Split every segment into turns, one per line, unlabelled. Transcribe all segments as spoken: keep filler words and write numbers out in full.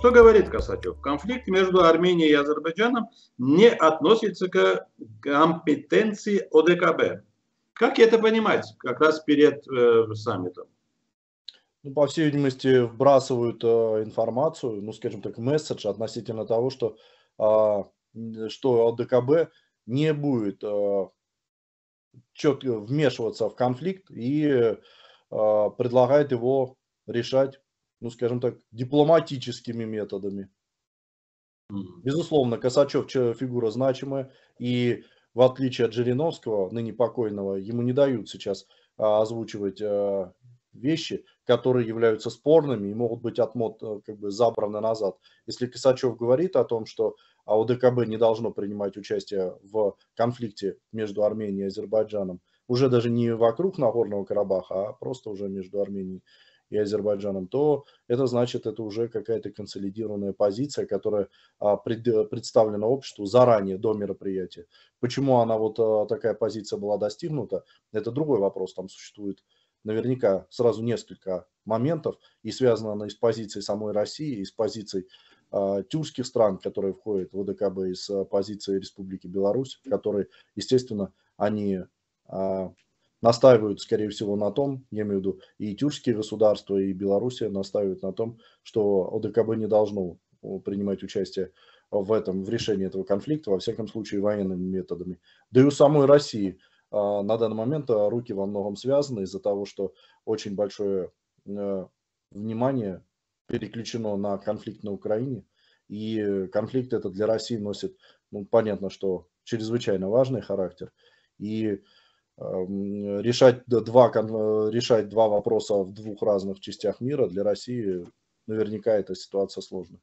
что говорит Косачев? Конфликт между Арменией и Азербайджаном не относится к компетенции О Д К Б. Как это понимать как раз перед э, саммитом?
Ну, по всей видимости, вбрасывают э, информацию, ну, скажем так, месседж относительно того, что, э, что О Д К Б не будет э, четко вмешиваться в конфликт и э, предлагает его решать, ну, скажем так, дипломатическими методами. Безусловно, Косачев фигура значимая, и в отличие от Жириновского, ныне покойного, ему не дают сейчас а, озвучивать а, вещи, которые являются спорными и могут быть отмот, как бы, забраны назад. Если Косачев говорит о том, что О Д К Б не должно принимать участие в конфликте между Арменией и Азербайджаном, уже даже не вокруг Нагорного Карабаха, а просто уже между Арменией и Азербайджаном, то это значит, это уже какая-то консолидированная позиция, которая а, пред, представлена обществу заранее, до мероприятия. Почему она вот а, такая позиция была достигнута, это другой вопрос. Там существует наверняка сразу несколько моментов, и связано она и с позицией самой России, и с позицией а, тюркских стран, которые входят в О Д К Б, и с а, позицией Республики Беларусь, которые, естественно, они... А, настаивают, скорее всего, на том, я имею в виду, и тюркские государства, и Белоруссия настаивают на том, что О Д К Б не должно принимать участие в этом, в решении этого конфликта, во всяком случае, военными методами. Да и у самой России на данный момент руки во многом связаны из-за того, что очень большое внимание переключено на конфликт на Украине, и конфликт этот для России носит, ну, понятно, что чрезвычайно важный характер, и решать два, решать два вопроса в двух разных частях мира для России наверняка эта ситуация сложная.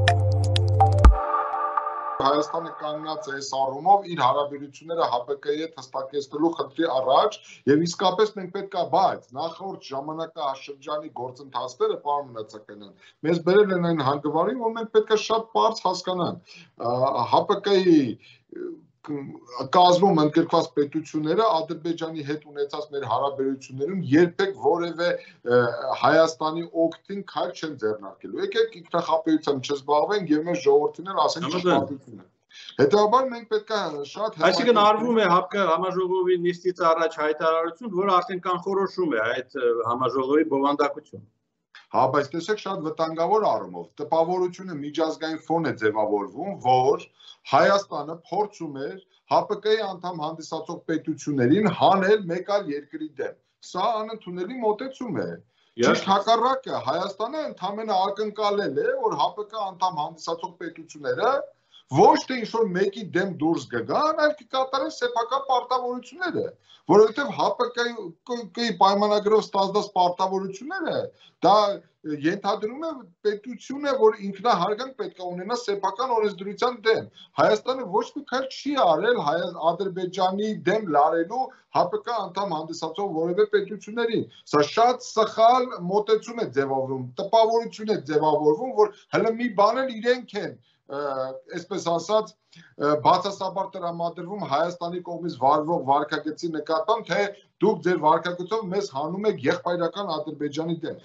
Հայաստանը կանգնած է այս առումով իր հարաբերությունները H P K-ի հետ հստակեցնելու խնդրի առաջ եւ իսկապես մենք պետք է բայց նախորդ ժամանակաշրջանի գործընթացները պարոն Մնացականյան մեզ բերել են այն հանգվարին, որ մենք պետք է շատ բարձ հասկանանք H P K-ի կազմում ընդգրկված պետությունները Ադրբեջանի հետ ունեցած մեր հարաբերություններում երբեք որևէ Հայաստանի օգտին քայլ չեն ձեռնարկելու։ Եկեք ինքնախապեյությամբ չզբաղվենք եւ մեր ժողովրդին էլ ասենք ճշմարտությունը։ Հետաբար մենք պետք է շատ
Այսինքն արվում է համաժողովի նիստից առաջ հայտարարություն, որը արդեն կանխորոշում է այդ համաժողովի բովանդակություն։
Հա, բայց տեսեք շատ վտանգավոր առումով տպավորությունը միջազգային ֆոն է ձևավորվում, որ Հայաստանը փորձում էր H P K-ի անդամ հանդիսացող պետություններին հանել մեկ այլ երկրի դեմ։ Սա անընդունելի մոտեցում է։ Ճիշտ հակառակը, Հայաստանը ընդամենը ակնկալել է, որ H P K անդամ հանդիսացող պետությունները ոչ թե ինչ-որ մեկի դեմ դուրս կգան, այլ կկատարեն սեփական պարտավորությունները, որովհետև H P K-ի պայմանագրով ստացված պարտավորությունները դա ենթադրում է պետությունը, որ ինքնահարգանք պետք է ունենա սեփական օրենսդրության դեմ։ Հայաստանը ոչ մի քայլ չի արել Ադրբեջանի դեմ լարելու H P K անդամ հանդիսացող որևէ պետություններին։ Սա շատ սխալ մոտեցում է ձևավորվում, տպավորություն է ձևավորվում, որ հələ մի բան էլ իրենք են այսպես ասած բացասաբար տրամադրվում Հայաստանի կողմից վարվող վարքագծի նկատմամբ, թե դուք ձեր վարքագծով մեզ հանում եք եղբայրական Ադրբեջանի դեմ։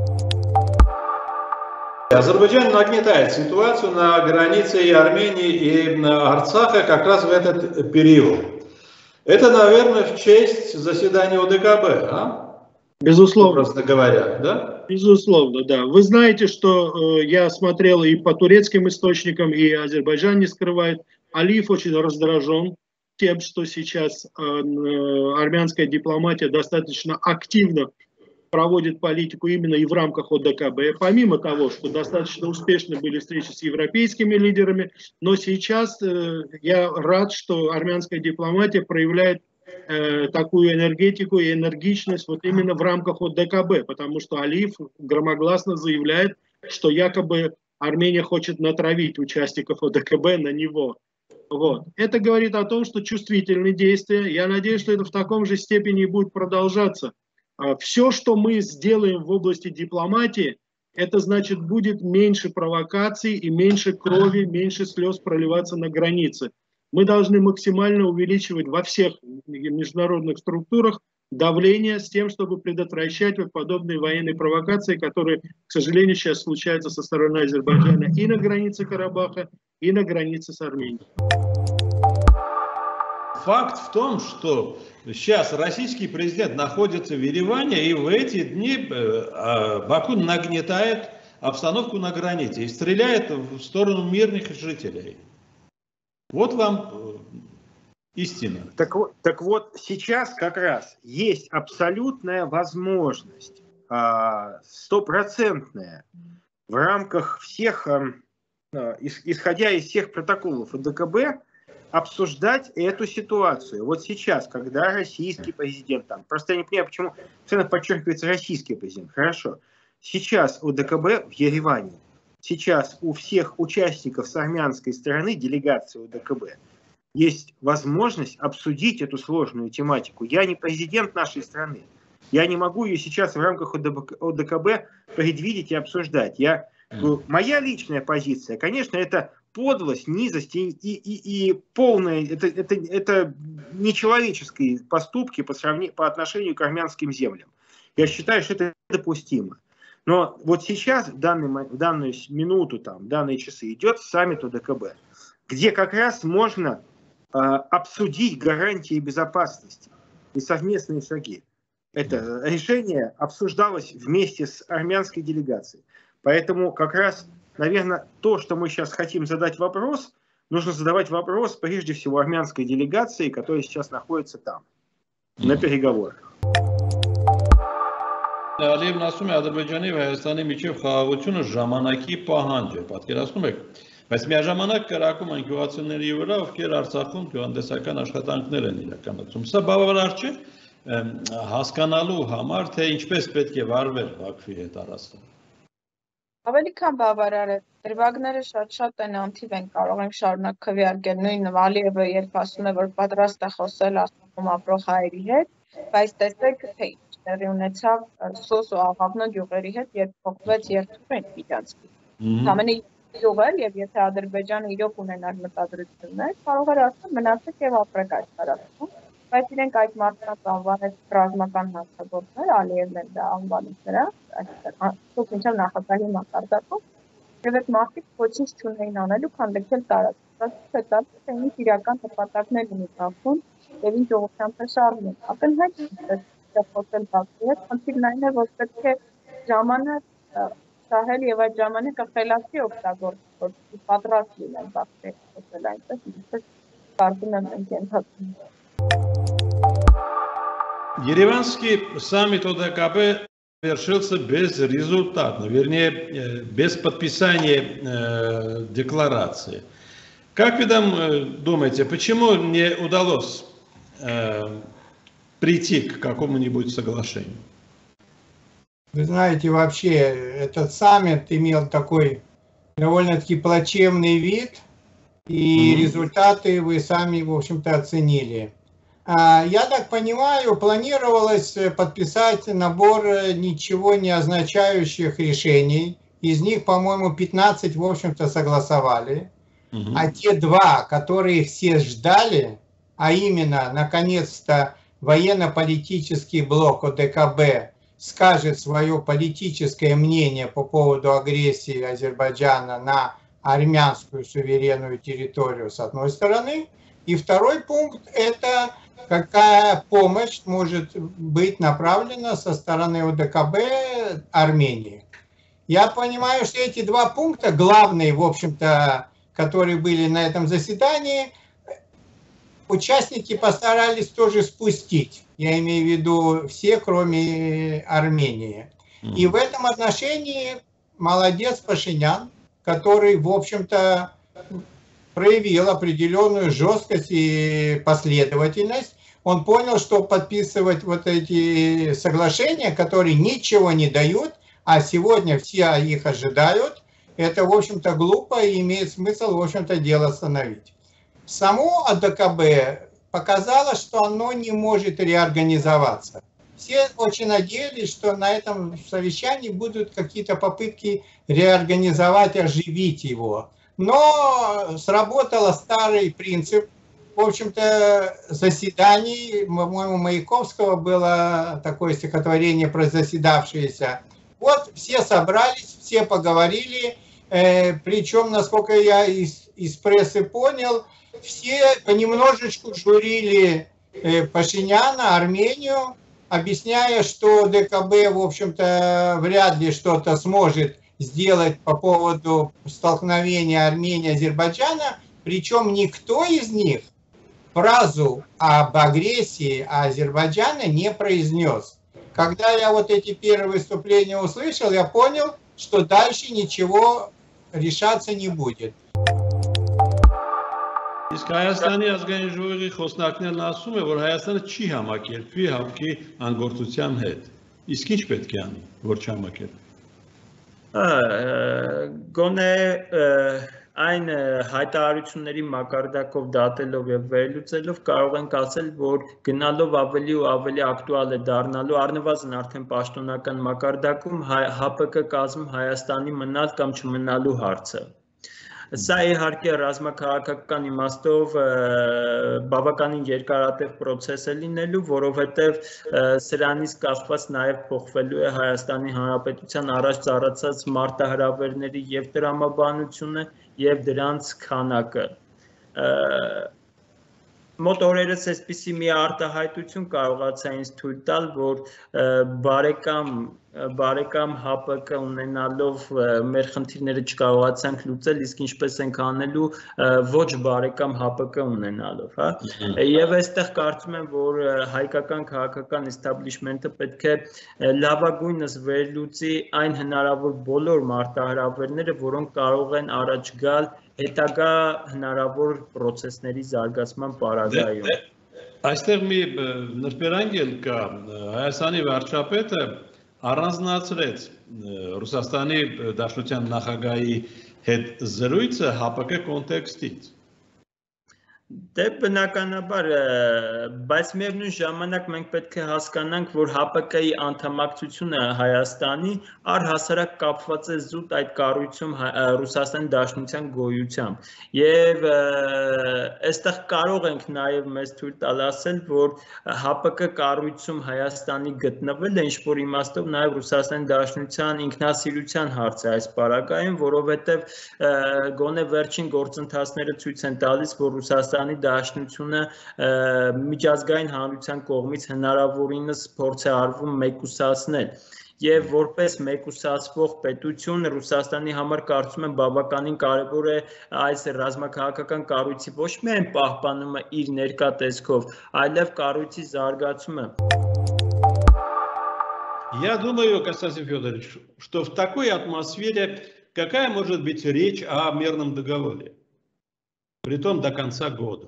Азербайджан нагнетает ситуацию на границе и Армении, и Арцаха как раз в этот период. Это, наверное, в честь заседания О Д К Б, а?
Безусловно.
Просто говоря, да?
Безусловно, да. Вы знаете, что э, я смотрел и по турецким источникам, и Азербайджан не скрывает. Алиев очень раздражен тем, что сейчас э, армянская дипломатия достаточно активно проводит политику именно и в рамках О Д К Б. Помимо того, что достаточно успешны были встречи с европейскими лидерами, но сейчас э, я рад, что армянская дипломатия проявляет такую энергетику и энергичность вот именно в рамках О Д К Б, потому что Алиев громогласно заявляет, что якобы Армения хочет натравить участников О Д К Б на него. Вот. Это говорит о том, что чувствительные действия. Я надеюсь, что это в таком же степени будет продолжаться. Все, что мы сделаем в области дипломатии, это значит будет меньше провокаций и меньше крови, меньше слез проливаться на границе. Мы должны максимально увеличивать во всех международных структурах давление с тем, чтобы предотвращать вот подобные военные провокации, которые, к сожалению, сейчас случаются со стороны Азербайджана и на границе Карабаха, и на границе с Арменией.
Факт в том, что сейчас российский президент находится в Ереване, и в эти дни Баку нагнетает обстановку на границе и стреляет в сторону мирных жителей. Вот вам истина.
Так, так вот, сейчас как раз есть абсолютная возможность, стопроцентная, в рамках всех, исходя из всех протоколов ОДКБ, обсуждать эту ситуацию. Вот сейчас, когда российский президент, там, просто я не понимаю, почему постоянно подчеркивается российский президент, хорошо, сейчас ОДКБ в Ереване, сейчас у всех участников с армянской стороны, делегации ОДКБ, есть возможность обсудить эту сложную тематику. Я не президент нашей страны, я не могу ее сейчас в рамках ОДКБ предвидеть и обсуждать. Я, моя личная позиция, конечно, это подлость, низость и, и, и, и полная, это, это, это нечеловеческие поступки по, сравнению, по отношению к армянским землям. Я считаю, что это недопустимо. Но вот сейчас, в, данный, в данную минуту, там, в данные часы, идет саммит ОДКБ, где как раз можно э, обсудить гарантии безопасности и совместные шаги. Это решение обсуждалось вместе с армянской делегацией. Поэтому как раз, наверное, то, что мы сейчас хотим задать вопрос, нужно задавать вопрос прежде всего армянской делегации, которая сейчас находится там, на переговорах.
Ալիևն ասում է Ադրբեջանի եւ Հայաստանի միջև խաղաղությունը ժամանակի պահանջ է, պատկերացնում եք, բայց միաժամանակ կրակում են գյուղացիների վրա, ովքեր Արցախում գյուղատնտեսական աշխատանքներ են իրականացում։ Սա բավարար չէ հասկանալու համար, թե ինչպես պետք է վարվել Բաքվի հետ առասպել։
Ավելի քան բավարար է, դրվագները շատ-շատ են անթիվ են, կարող ենք շարունակ քվեարկել, նույն Ալիևը երբ ասում է, որ պատրաստ է խոսել Արցախում ապրող հայերի հետ, բայց տեսեք, թե ինչ տեղի ունեցավ Սոս ու Աղավնո գյուղերի հետ, երբ փոխվեց երթուղին Իջանցքի։ Ամենի գյուղեր, եւ եթե Ադրբեջանը իրոք ունենար մտադրություններ, կարող էր ասել մնացեք եւ ապրեք այդ տարածքում, բայց իրենք այդ մարդկանց անվանեց ռազմական հանցագործներ, Ալիևն էլ դա անվանեց նրանց, այսպես ինչով նախագահի մակարդակով, եւ այդ մարդիկ ոչինչ չունեին անելու, քան լքել տարածքը, դա թե ինչ իրական նպատակներ ունի Բաքուն եւ ինչ ուղղությամբ է շարժվում։ Ակնհայտ է խոսել Բաքվի հետ, խնդիրն այն է, որ պետք է ժամանակ շահել եւ այդ ժամանակը խելացի օգտագործել, որ պատրաստ լինեն Բաքվի հետ խոսել այնպես, ինչպես կարծում եմ մենք ենթադրում ենք։
Ереванский саммит ОДКБ завершился безрезультатно, вернее, без подписания декларации. Как вы там думаете, почему не удалось прийти к какому-нибудь соглашению?
Вы знаете, вообще этот саммит имел такой довольно-таки плачевный вид, и mm-hmm. результаты вы сами, в общем-то, оценили. Я так понимаю, планировалось подписать набор ничего не означающих решений. Из них, по-моему, пятнадцать, в общем-то, согласовали. Mm-hmm. А те два, которые все ждали, а именно, наконец-то, военно-политический блок ОДКБ скажет свое политическое мнение по поводу агрессии Азербайджана на армянскую суверенную территорию, с одной стороны. И второй пункт – это какая помощь может быть направлена со стороны ОДКБ Армении. Я понимаю, что эти два пункта, главные, в общем-то, которые были на этом заседании, участники постарались тоже спустить. Я имею в виду все, кроме Армении. И в этом отношении молодец Пашинян, который, в общем-то, проявил определенную жесткость и последовательность. Он понял, что подписывать вот эти соглашения, которые ничего не дают, а сегодня все их ожидают, это, в общем-то, глупо и имеет смысл, в общем-то, дело остановить. Само ОДКБ показало, что оно не может реорганизоваться. Все очень надеялись, что на этом совещании будут какие-то попытки реорганизовать, оживить его. Но сработал старый принцип в общем-то, заседаний, по-моему, Маяковского было такое стихотворение про заседавшиеся. Вот все собрались, все поговорили, э, причем, насколько я из, из прессы понял, все понемножечку журили э, Пашиняна, Армению, объясняя, что ДКБ, в общем-то, вряд ли что-то сможет сделать по поводу столкновения Армении и Азербайджана, причем никто из них фразу об агрессии Азербайджана не произнес. Когда я вот эти первые выступления услышал, я понял, что дальше ничего решаться не будет.
Իսկ Հայաստանի ազգային ժողովի խոսնակներն ասում է, որ Հայաստանը չի համակերպվի հավքի անգործության հետ։ Իսկ ինչ պետք է անի, որ չհամակերպվի։
Գոնե այն հայտարարությունների մակարդակով դատելով եւ վերլուծելով կարող ենք ասել, որ գնալով ավելի ու ավելի ակտուալ է դառնալու առնվազն արդեն պաշտոնական մակարդակում ՀԱՊԿ կազմում Հայաստանի մնալ կամ չմնալու հարցը։ Սա իհարկե ռազմաքաղաքական իմաստով բավականին երկարատև process է լինելու, որովհետև սրանից կախված նաև փոխվելու է Հայաստանի Հանրապետության առաջ ծառացած մարտահրավերների եւ տրամաբանությունը եւ դրանց քանակը։ Մոտ օրերս այսպիսի մի արտահայտություն կարողացա ինձ թույլ տալ, որ բարեկամ բարեկամ ՀԱՊԿ ունենալով մեր խնդիրները չկարողացանք լուծել, իսկ ինչպես ենք անելու ոչ բարեկամ ՀԱՊԿ ունենալով, հա։ Եվ այստեղ կարծում եմ, որ հայկական քաղաքական establishment-ը պետք է լավագույնս վերլուծի այն հնարավոր բոլոր մարտահրավերները, որոնք կարող են առաջ գալ հետագա հնարավոր process-ների զարգացման պարագայում։
Այստեղ մի նրբերանգ էլ կա, Հայաստանի վարչապետը առանձնացրեց Ռուսաստանի Դաշնության նախագահի հետ զրույցը ՀԱՊԿ կոնտեքստից։
Դե բնականաբար, բայց միևնույն ժամանակ մենք պետք է հասկանանք, որ ՀԱՊԿ-ի անդամակցությունը Հայաստանի առհասարակ կապված է զուտ այդ կառույցում Ռուսաստանի Դաշնության գոյությամբ։ Եվ այստեղ կարող ենք նաև մեզ թույլ տալ ասել, որ ՀԱՊԿ կառույցում Հայաստանի գտնվելը ինչ-որ իմաստով նաև Ռուսաստանի Դաշնության ինքնասիրության հարց է այս պարագայում, որովհետև գոնե վերջին գործընթացները ցույց են տալիս, որ Ռուսաստանի Դաշնությունը միջազգային հանրության կողմից հնարավորինս փորձ է արվում մեկուսացնել եւ որպես մեկուսացվող պետություն Ռուսաստանի համար կարծում եմ բավականին կարեւոր է այս ռազմաքաղաքական կառույցի ոչ միայն պահպանումը իր ներկա տեսքով, այլև կառույցի զարգացումը։
Я думаю, Константин Федорович, что в такой атмосфере какая может быть речь о мирном договоре? Притом до конца года.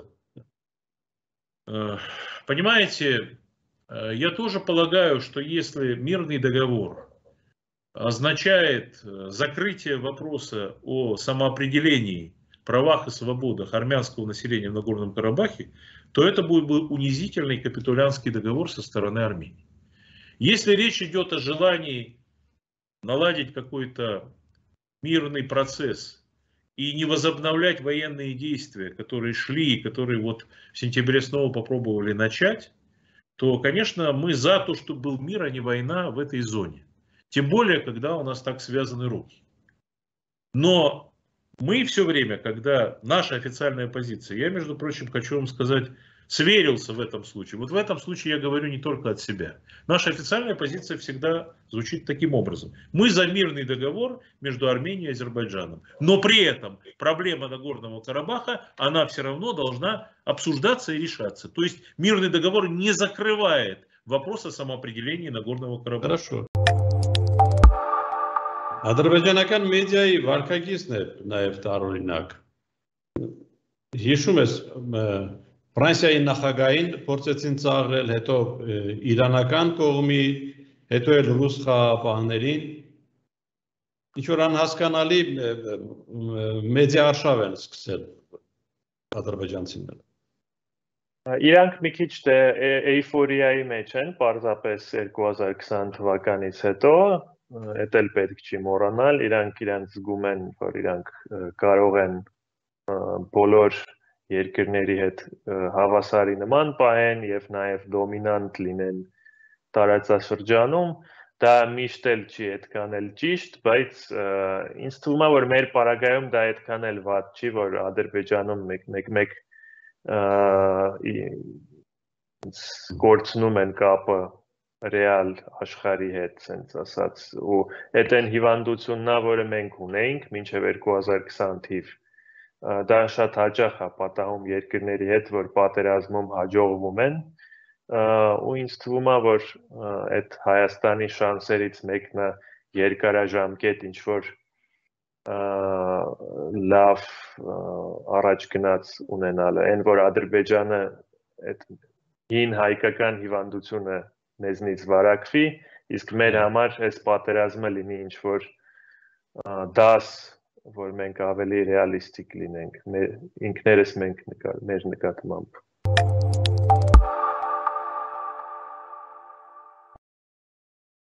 Понимаете, я тоже полагаю, что если мирный договор означает закрытие вопроса о самоопределении, правах и свободах армянского населения в Нагорном Карабахе, то это будет унизительный капитулянский договор со стороны Армении. Если речь идет о желании наладить какой-то мирный процесс и не возобновлять военные действия, которые шли, которые вот в сентябре снова попробовали начать, то, конечно, мы за то, чтобы был мир, а не война в этой зоне. Тем более, когда у нас так связаны руки. Но мы все время, когда наша официальная позиция, я, между прочим, хочу вам сказать, сверился в этом случае. Вот в этом случае я говорю не только от себя. Наша официальная позиция всегда звучит таким образом. Мы за мирный договор между Арменией и Азербайджаном. Но при этом проблема Нагорного Карабаха, она все равно должна обсуждаться и решаться. То есть мирный договор не закрывает вопрос о самоопределении Нагорного Карабаха.
Хорошо. Ադրբեջանական մեդիայի վարկագիծն է նաև տարօրինակ։ Հիշում ես Ֆրանսիայի նախագահին փորձեցին ծաղրել, հետո իրանական կողմի, հետո էլ ռուս խաղաղապահներին։ Ինչ որ անհասկանալի մեդիա արշավ են սկսել ադրբեջանցիները։
Իրանք մի քիչ դե էյֆորիայի մեջ են, պարզապես երկու հազար քսան թվականից հետո, էդ էլ պետք չի մոռանալ, իրանք իրանք զգում են, որ իրանք կարող են բոլոր երկրների հետ հավասարի նման պահեն եւ նաեւ դոմինանտ լինեն տարածաշրջանում, դա միշտ էլ չի այդքան էլ ճիշտ, բայց ինձ թվում է որ մեր պարագայում դա այդքան էլ վատ չի, որ Ադրբեջանում մեկ-մեկ գործնում են կապը ռեալ աշխարհի հետ, sense ասած, ու այդ այն հիվանդությունն է, որը մենք ունեինք մինչև երկու հազար քսան թիվ, դա շատ հաճախ է պատահում երկրների հետ, որ պատերազմում հաջողվում են, ու ինձ թվում է, որ այդ Հայաստանի շանսերից մեկն է երկարաժամկետ ինչ-որ լավ առաջ գնաց ունենալը, այն որ Ադրբեջանը այդ հին հայկական հիվանդությունը մեզնից վարակվի, իսկ մեր համար այս պատերազմը լինի ինչ-որ դաս, որ մենք ավելի ռեալիստիկ լինենք, ինքներս մենք մեր նկատմամբ։